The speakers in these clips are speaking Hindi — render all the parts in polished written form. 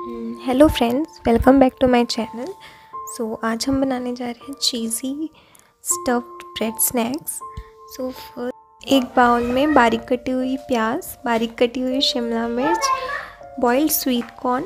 Hello friends, welcome back to my channel. आज हम बनाने जा रहे हैं cheesy stuffed bread snacks. First एक बाउल में बारीक कटी हुई प्याज, बारीक कटी हुई शिमला मिर्च, बॉइल्ड स्वीट कॉर्न।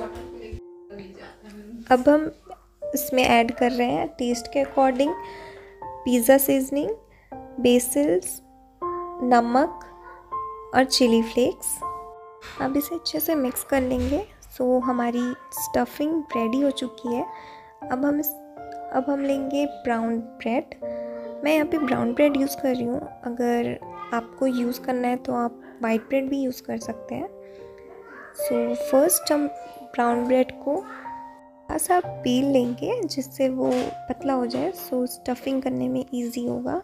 अब हम इसमें ऐड कर रहे हैं टेस्ट के अकॉर्डिंग पिज़्ज़ा सीजनिंग, बेसिल्स, नमक और चिली फ्लेक्स। अब इसे अच्छे से मिक्स कर लेंगे। हमारी स्टफिंग रेडी हो चुकी है। अब हम लेंगे ब्राउन ब्रेड। मैं यहाँ पे ब्राउन ब्रेड यूज़ कर रही हूँ। अगर आपको यूज़ करना है तो आप वाइट ब्रेड भी यूज़ कर सकते हैं। फर्स्ट हम ब्राउन ब्रेड को थोड़ा सा पील लेंगे जिससे वो पतला हो जाए, स्टफिंग करने में इजी होगा।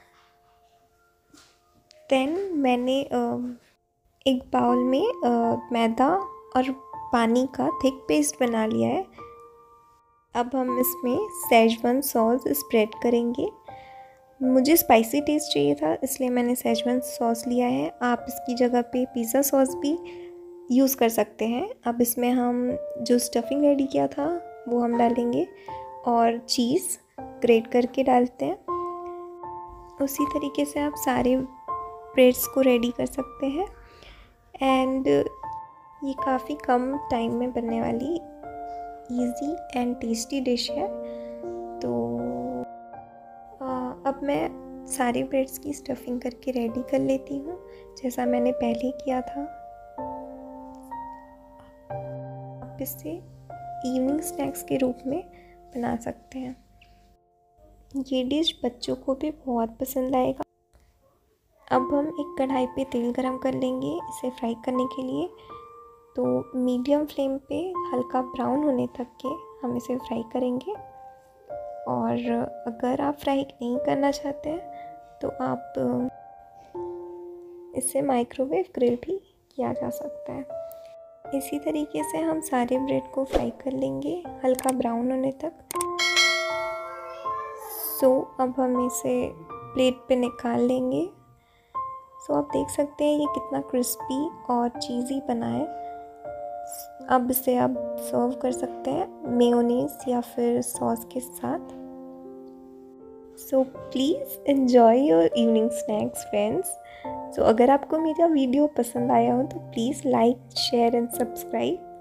देन मैंने एक बाउल में मैदा और पानी का थिक पेस्ट बना लिया है। अब हम इसमें सेजवान सॉस स्प्रेड करेंगे। मुझे स्पाइसी टेस्ट चाहिए था इसलिए मैंने सेजवान सॉस लिया है। आप इसकी जगह पे पिज़्ज़ा सॉस भी यूज़ कर सकते हैं। अब इसमें हम जो स्टफिंग रेडी किया था वो हम डालेंगे और चीज़ ग्रेट करके डालते हैं। उसी तरीके से आप सारे ब्रेड्स को रेडी कर सकते हैं। एंड ये काफ़ी कम टाइम में बनने वाली इजी एंड टेस्टी डिश है। अब मैं सारे ब्रेड्स की स्टफिंग करके रेडी कर लेती हूँ जैसा मैंने पहले किया था। आप इसे इवनिंग स्नैक्स के रूप में बना सकते हैं। ये डिश बच्चों को भी बहुत पसंद आएगा। अब हम एक कढ़ाई पे तेल गरम कर लेंगे इसे फ्राई करने के लिए। मीडियम फ्लेम पे हल्का ब्राउन होने तक के हम इसे फ्राई करेंगे। और अगर आप फ्राई नहीं करना चाहते हैं तो आप इसे माइक्रोवेव ग्रिल भी किया जा सकता है। इसी तरीके से हम सारे ब्रेड को फ्राई कर लेंगे हल्का ब्राउन होने तक। अब हम इसे प्लेट पे निकाल लेंगे। आप देख सकते हैं ये कितना क्रिस्पी और चीज़ी बना है। अब इसे आप सर्व कर सकते हैं मेयोनीज या फिर सॉस के साथ। Please enjoy your evening snacks friends. अगर आपको मेरा वीडियो पसंद आया हो तो please like, share and subscribe.